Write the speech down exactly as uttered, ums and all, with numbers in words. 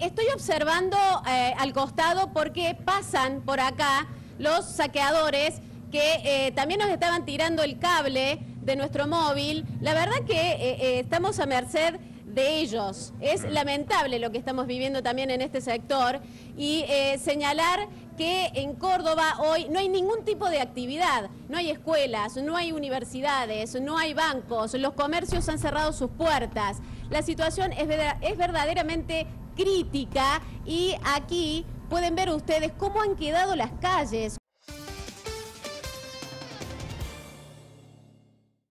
Estoy observando eh, al costado porque pasan por acá los saqueadores que eh, también nos estaban tirando el cable de nuestro móvil. La verdad que eh, eh, estamos a merced de ellos. Es lamentable lo que estamos viviendo también en este sector y eh, señalar que en Córdoba hoy no hay ningún tipo de actividad, no hay escuelas, no hay universidades, no hay bancos, los comercios han cerrado sus puertas. La situación es, es verdaderamente crítica y aquí pueden ver ustedes cómo han quedado las calles,